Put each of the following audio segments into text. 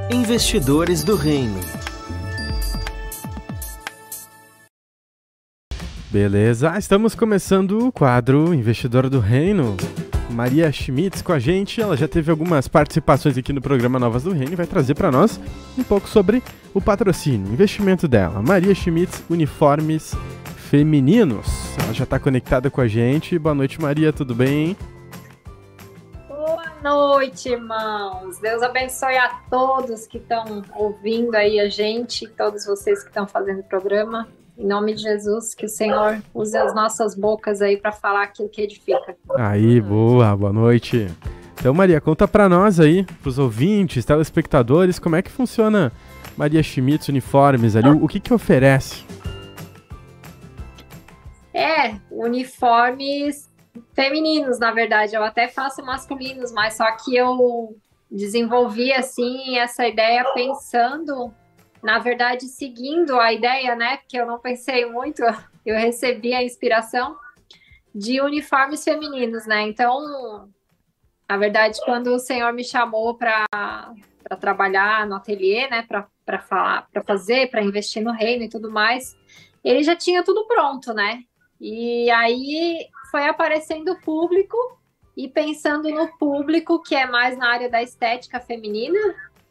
Investidores do Reino. Beleza, estamos começando o quadro Investidor do Reino. Maria Schmitz com a gente, ela já teve algumas participações aqui no programa Novas do Reino e vai trazer para nós um pouco sobre o patrocínio, o investimento dela. Maria Schmitz, uniformes femininos. Ela já está conectada com a gente. Boa noite, Maria, tudo bem? Boa noite, irmãos. Deus abençoe a todos que estão ouvindo aí a gente, todos vocês que estão fazendo o programa. Em nome de Jesus, que o Senhor use as nossas bocas aí para falar aquilo que edifica. Aí, boa noite. Então, Maria, conta para nós aí, pros ouvintes, telespectadores, como é que funciona Maria Schmitz Uniformes ali, o que oferece? Uniformes femininos, na verdade. Eu até faço masculinos, mas só que eu desenvolvi, assim, essa ideia pensando... Na verdade, seguindo a ideia, né, porque eu não pensei muito, eu recebi a inspiração de uniformes femininos, né, então, na verdade, quando o Senhor me chamou para trabalhar no ateliê, né, para investir no reino e tudo mais, ele já tinha tudo pronto, né, e aí foi aparecendo o público e pensando no público que é mais na área da estética feminina.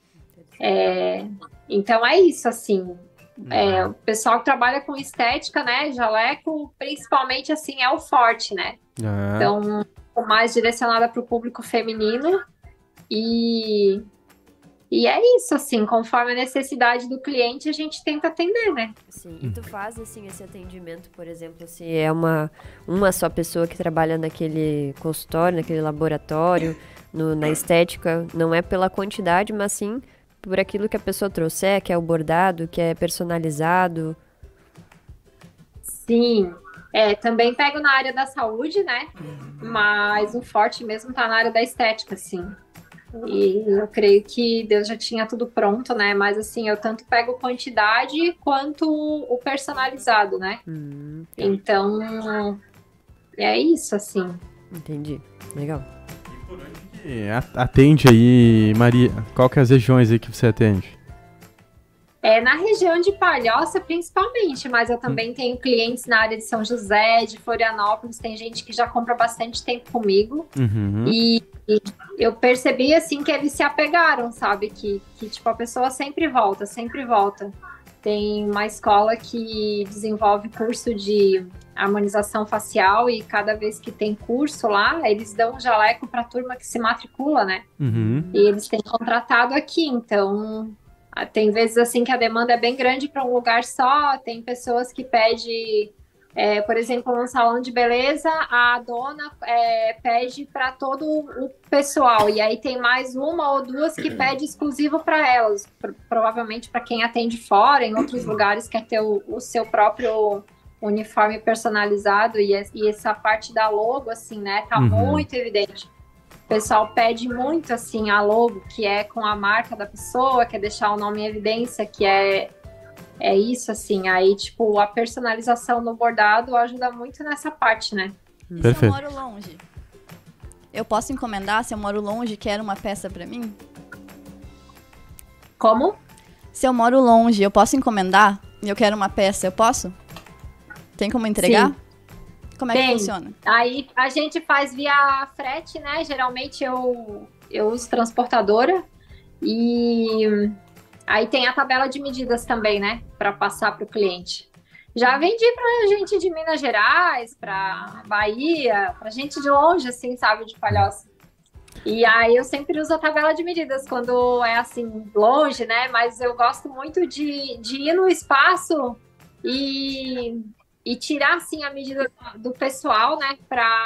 Então é isso, assim, o pessoal que trabalha com estética, né, jaleco, principalmente, assim, é o forte, né, então, mais direcionada para o público feminino, e é isso, assim, conforme a necessidade do cliente, a gente tenta atender, né. Sim, e tu faz, assim, esse atendimento, por exemplo, se é uma só pessoa que trabalha naquele consultório, naquele laboratório, na estética, não é pela quantidade, mas sim por aquilo que a pessoa trouxer, que é o bordado, que é personalizado. Sim, também pego na área da saúde, né? Mas o forte mesmo tá na área da estética, sim. E eu creio que Deus já tinha tudo pronto, né? Mas assim, eu tanto pego quantidade quanto o personalizado, né? Então, é isso, assim. Entendi, legal. Atende aí, Maria, qual que é as regiões aí que você atende? Na região de Palhoça, principalmente, mas eu também tenho clientes na área de São José, de Florianópolis, tem gente que já compra bastante tempo comigo, e eu percebi, assim, que eles se apegaram, sabe, que tipo, a pessoa sempre volta. Tem uma escola que desenvolve curso de harmonização facial e cada vez que tem curso lá, eles dão um jaleco para a turma que se matricula, né? E eles têm contratado aqui, então tem vezes assim que a demanda é bem grande para um lugar só, tem pessoas que pedem, por exemplo, num salão de beleza, a dona pede para todo o pessoal, e aí tem mais uma ou duas que pede exclusivo para elas, provavelmente para quem atende fora, em outros lugares quer ter o seu próprio uniforme personalizado, e essa parte da logo, assim, né, tá muito evidente. O pessoal pede muito, assim, a logo, que é com a marca da pessoa, quer deixar o nome em evidência, que é isso, assim. Aí, tipo, a personalização no bordado ajuda muito nessa parte, né? E se eu moro longe? Eu posso encomendar? Se eu moro longe, quero uma peça pra mim? Como? Se eu moro longe, eu posso encomendar e eu quero uma peça, eu posso? Tem como entregar? Sim. Como é que funciona? Aí a gente faz via frete, né? Geralmente eu uso transportadora e aí tem a tabela de medidas também, né? Para passar para o cliente. Já vendi pra gente de Minas Gerais, pra Bahia, pra gente de longe, assim, sabe? De Palhoça. E aí eu sempre uso a tabela de medidas quando é assim, longe, né? Mas eu gosto muito de ir no espaço e tirar, assim, a medida do pessoal, né,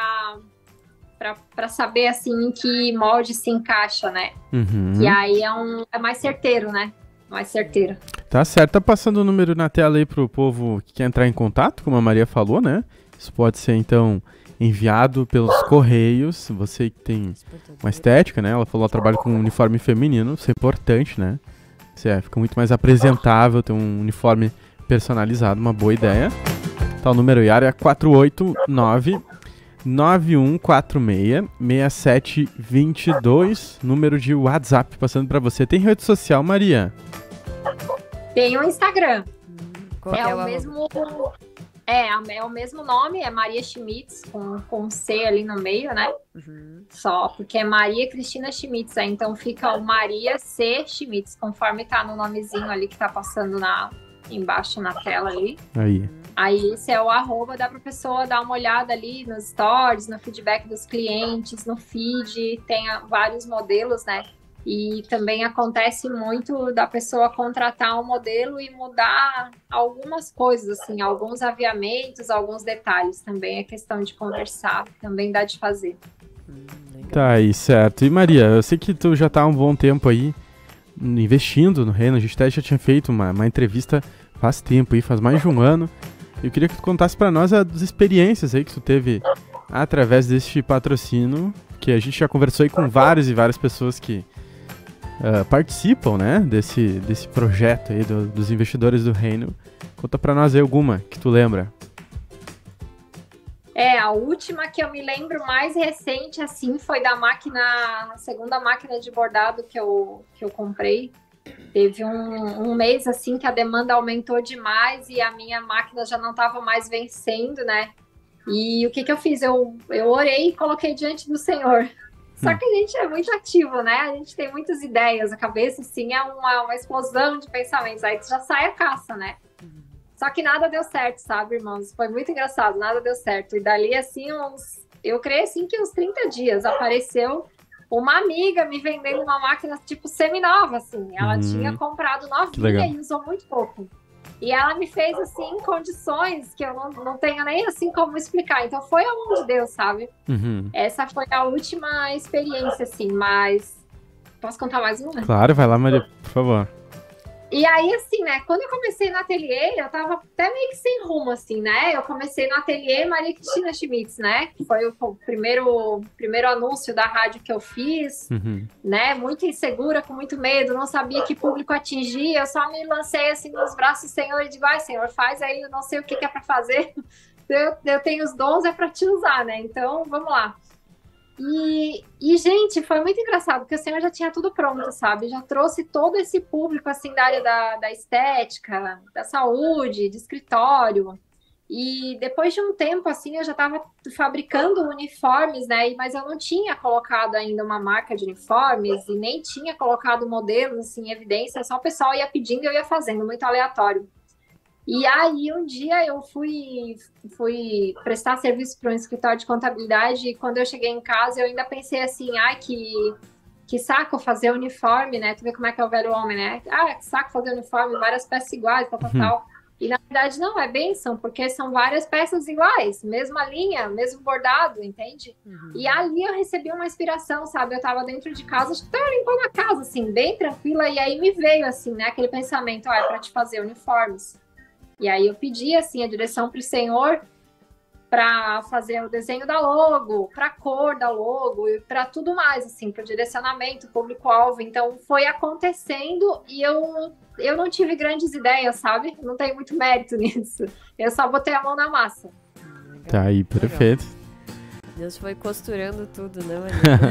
para saber, assim, em que molde se encaixa, né, que aí é mais certeiro, né, mais certeiro. Tá certo, tá passando o número na tela aí pro povo que quer entrar em contato, como a Maria falou, né, isso pode ser, então, enviado pelos correios, você que tem uma estética, né, ela falou, ela trabalha com um uniforme feminino, isso é importante, né, fica muito mais apresentável ter um uniforme personalizado, uma boa ideia. Tá, o número IAR é 489 9146-6722, número de WhatsApp passando para você. Tem rede social, Maria? Tem o Instagram. Qual É é o mesmo... É o mesmo nome, é Maria Schmitz, com C ali no meio, né? Só, porque é Maria Cristina Schmitz, então fica o Maria C. Schmitz, conforme tá no nomezinho ali que tá passando embaixo na tela ali. Aí esse é o @, dá pra pessoa dar uma olhada ali nos stories, no feedback dos clientes, no feed, tem vários modelos, né? E também acontece muito da pessoa contratar um modelo e mudar algumas coisas, assim, alguns aviamentos, alguns detalhes. Também é questão de conversar, também dá de fazer. Tá aí, certo. E Maria, eu sei que tu já tá há um bom tempo aí investindo no Reino. A gente até já tinha feito uma entrevista faz tempo aí, faz mais de um ano. Eu queria que tu contasse pra nós as experiências aí que tu teve através deste patrocínio, que a gente já conversou aí com várias e várias pessoas que participam, né, desse projeto aí dos investidores do Reino. Conta pra nós aí alguma que tu lembra. A última que eu me lembro mais recente, assim, foi da a segunda máquina de bordado que eu comprei. Teve um mês, assim, que a demanda aumentou demais e a minha máquina já não estava mais vencendo, né? E o que eu fiz? Eu orei e coloquei diante do Senhor. Só que a gente é muito ativo, né? A gente tem muitas ideias, a cabeça, assim, é uma explosão de pensamentos. Aí já sai a caça, né? Só que nada deu certo, sabe, irmãos? Foi muito engraçado, nada deu certo. E dali, assim, eu creio, assim, que uns 30 dias apareceu uma amiga me vendendo uma máquina, tipo, semi-nova, assim. Ela tinha comprado novinha e usou muito pouco. E ela me fez, assim, em condições que eu não tenho nem, assim, como explicar. Então, foi a mão de Deus, sabe? Essa foi a última experiência, assim, mas... Posso contar mais uma? Claro, vai lá, Maria, por favor. E aí, assim, né, quando eu comecei no ateliê, eu tava até meio que sem rumo, assim, né? Eu comecei no ateliê Maria Cristina Schmitz, né? Que foi o primeiro anúncio da rádio que eu fiz, né? Muito insegura, com muito medo, não sabia que público atingir. Eu só me lancei, assim, nos braços do Senhor e digo, Senhor, faz aí, eu não sei o que é pra fazer. Eu tenho os dons, é pra te usar, né? Então, vamos lá. E, gente, foi muito engraçado, porque o Senhor já tinha tudo pronto, sabe? Já trouxe todo esse público, assim, da área da estética, da saúde, de escritório. E depois de um tempo, assim, eu já estava fabricando uniformes, né? Mas eu não tinha colocado ainda uma marca de uniformes e nem tinha colocado modelos, assim, em evidência. Só o pessoal ia pedindo e eu ia fazendo, muito aleatório. E aí, um dia eu fui prestar serviço para um escritório de contabilidade e quando eu cheguei em casa, eu ainda pensei assim, que saco fazer uniforme, né? Tu vê como é que é o velho homem, né? Que saco fazer uniforme, várias peças iguais, tal. E na verdade não, é bênção, porque são várias peças iguais, mesma linha, mesmo bordado, entende? E ali eu recebi uma inspiração, sabe? Eu tava dentro de casa, acho que tava limpando a casa, assim, bem tranquila, e aí me veio, assim, né? Aquele pensamento, é para te fazer uniformes. E aí eu pedi, assim, a direção para o Senhor para fazer o desenho da logo, para a cor da logo e para tudo mais, assim, para o direcionamento, público-alvo. Então, foi acontecendo e eu não tive grandes ideias, sabe? Não tenho muito mérito nisso. Eu só botei a mão na massa. Tá aí, perfeito. Deus foi costurando tudo, né,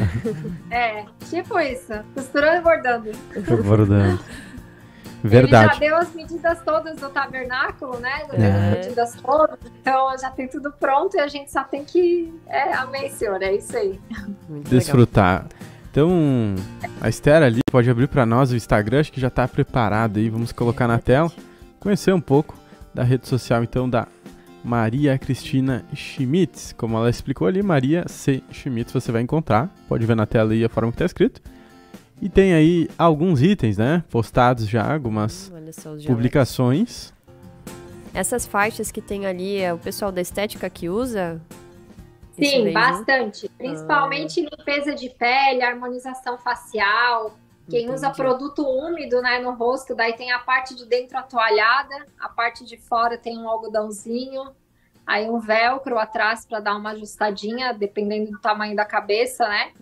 Maria? Tipo isso. Costurando e bordando. Bordando. Verdade. Ele já deu as medidas todas do tabernáculo, né? Já deu as medidas todas, então já tem tudo pronto e a gente só tem que... amém, Senhor, é isso aí. Muito desfrutar. Legal. Então, a Esther ali pode abrir para nós o Instagram, acho que já está preparado aí, vamos colocar na tela. Conhecer um pouco da rede social, então, da Maria Cristina Schmitz. Como ela explicou ali, Maria C. Schmitz, você vai encontrar. Pode ver na tela aí a forma que está escrito. E tem aí alguns itens, né? Postados já, algumas publicações. Essas faixas que tem ali, é o pessoal da estética que usa? Sim, bastante. Principalmente limpeza de pele, harmonização facial. Quem usa produto úmido, né, no rosto, daí tem a parte de dentro atoalhada, a parte de fora tem um algodãozinho, aí um velcro atrás para dar uma ajustadinha, dependendo do tamanho da cabeça, né?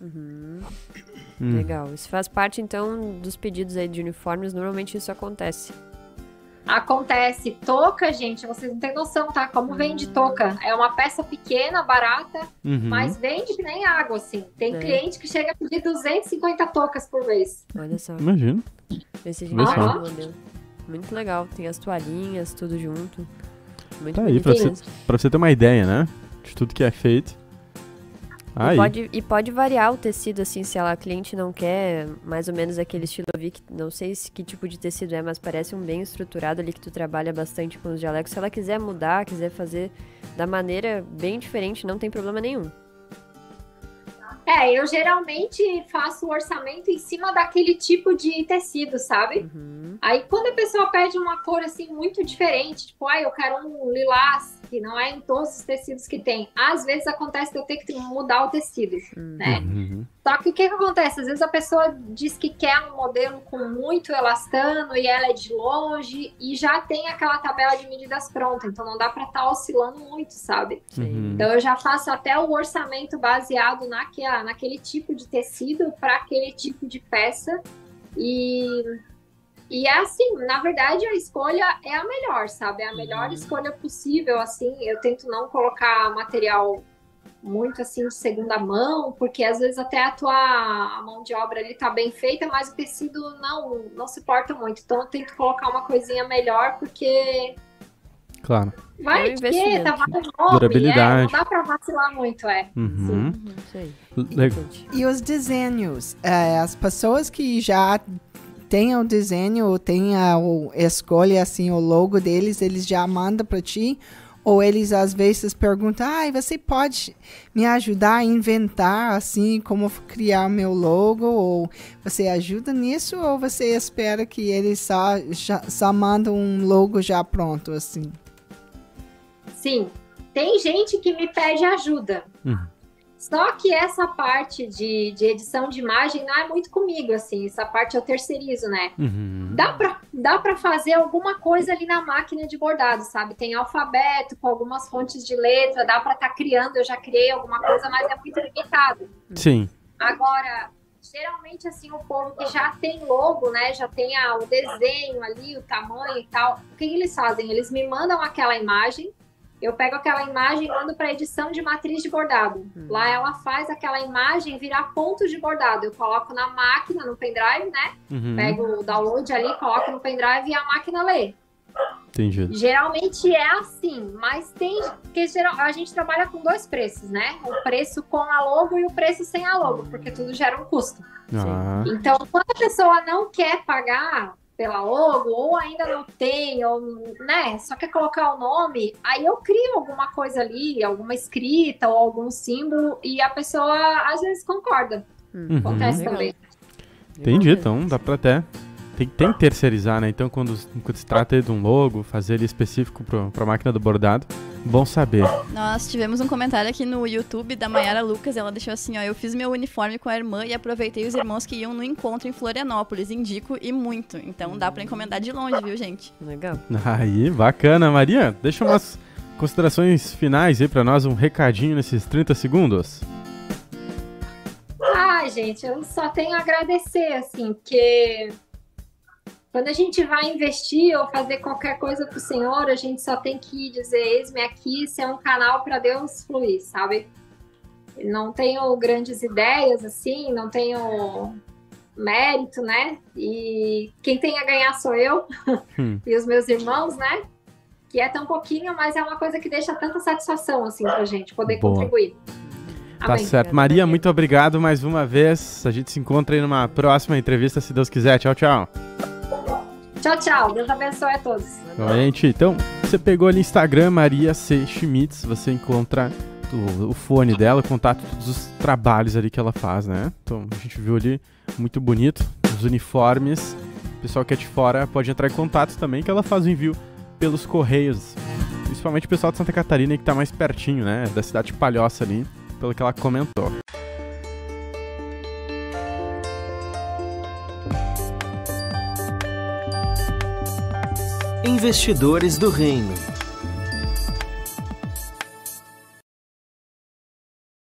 Legal. Isso faz parte, então, dos pedidos aí de uniformes. Normalmente isso acontece. Acontece. Touca, gente, vocês não têm noção, tá? Como vende touca. É uma peça pequena, barata, mas vende que nem água, assim. Tem cliente que chega a pedir 250 toucas por vez. Olha só. Imagina. Esse gente modelo. Muito legal. Tem as toalhinhas, tudo junto. Muito tá aí, pra você ter uma ideia, né? De tudo que é feito. E pode variar o tecido, assim, se a cliente não quer mais ou menos aquele estilo Vic, não sei que tipo de tecido é, mas parece um bem estruturado ali que tu trabalha bastante com os jalecos. Se ela quiser mudar, quiser fazer da maneira bem diferente, não tem problema nenhum. Eu geralmente faço o orçamento em cima daquele tipo de tecido, sabe? Aí quando a pessoa pede uma cor assim muito diferente, tipo, eu quero um lilás, que não é em todos os tecidos que tem. Às vezes acontece de eu ter que mudar o tecido, né? Só que o que acontece? Às vezes a pessoa diz que quer um modelo com muito elastano e ela é de longe e já tem aquela tabela de medidas pronta, então não dá pra estar oscilando muito, sabe? Então eu já faço até o orçamento baseado naquele tipo de tecido para aquele tipo de peça e é assim, na verdade a escolha é a melhor, sabe? É a melhor escolha possível, assim. Eu tento não colocar material muito assim de segunda mão, porque às vezes até a mão de obra ali tá bem feita, mas o tecido não suporta muito. Então eu tento colocar uma coisinha melhor, porque... Claro. Vai que tá valendo nome, durabilidade. Não dá pra vacilar muito, Sim. E os desenhos? As pessoas que já têm o desenho, têm a escolha, assim, o logo deles, eles já mandam para ti? Ou eles, às vezes, perguntam, você pode me ajudar a inventar, assim, como criar meu logo? Ou você ajuda nisso? Ou você espera que eles só mandam um logo já pronto, assim? Sim, tem gente que me pede ajuda. Só que essa parte de edição de imagem não é muito comigo, assim. Essa parte eu terceirizo, né? Dá pra fazer alguma coisa ali na máquina de bordado, sabe? Tem alfabeto com algumas fontes de letra, dá pra estar criando. Eu já criei alguma coisa, mas é muito limitado. Sim. Agora, geralmente, assim, o povo que já tem logo, né? Já tem o desenho ali, o tamanho e tal. O que eles fazem? Eles me mandam aquela imagem. Eu pego aquela imagem e mando para edição de matriz de bordado. Lá ela faz aquela imagem virar pontos de bordado. Eu coloco na máquina, no pendrive, né? Pego o download ali, coloco no pendrive e a máquina lê. Entendi. Geralmente é assim, mas tem... Porque a gente trabalha com dois preços, né? O preço com a logo e o preço sem a logo, porque tudo gera um custo. Então, quando a pessoa não quer pagar pela logo, ou ainda não tem, ou, né, só quer colocar o nome, aí eu crio alguma coisa ali, alguma escrita ou algum símbolo, e a pessoa às vezes concorda. Acontece também. Entendi, então dá pra até... Tem que terceirizar, né? Então, quando se trata de um logo, fazer ele específico pra máquina do bordado, bom saber. Nós tivemos um comentário aqui no YouTube da Mayara Lucas, ela deixou assim, eu fiz meu uniforme com a irmã e aproveitei os irmãos que iam no encontro em Florianópolis, indico e muito. Então dá pra encomendar de longe, viu, gente? Legal. Aí, bacana. Maria, deixa umas considerações finais aí pra nós, um recadinho nesses 30 segundos. Gente, eu só tenho a agradecer, assim, porque... Quando a gente vai investir ou fazer qualquer coisa pro Senhor, a gente só tem que dizer, eis-me aqui, ser um canal para Deus fluir, sabe? Não tenho grandes ideias, assim, não tenho mérito, né? E quem tem a ganhar sou eu e os meus irmãos, né? Que é tão pouquinho, mas é uma coisa que deixa tanta satisfação, assim, pra gente poder contribuir. Tá certo. Maria, muito obrigado mais uma vez. A gente se encontra aí numa próxima entrevista, se Deus quiser. Tchau, tchau. Tchau, tchau. Deus abençoe a todos. Gente, então, você pegou ali Instagram, Maria C. Schmitz, você encontra o fone dela, contato todos os trabalhos ali que ela faz, né? Então, a gente viu ali, muito bonito, os uniformes. O pessoal que é de fora pode entrar em contato também, que ela faz o envio pelos correios. Principalmente o pessoal de Santa Catarina, que tá mais pertinho, né? Da cidade de Palhoça ali, pelo que ela comentou. Investidores do Reino.